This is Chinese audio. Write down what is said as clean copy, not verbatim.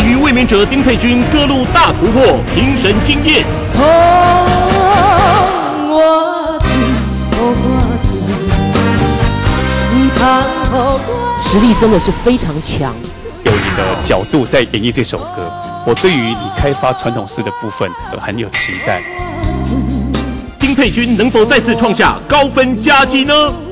于卫冕者丁佩君歌路大突破，评审惊艳。 实力真的是非常强。 有你的角度在演绎这首歌，我对于你开发传统诗的部分很有期待。 丁佩君能否再次创下高分佳绩呢？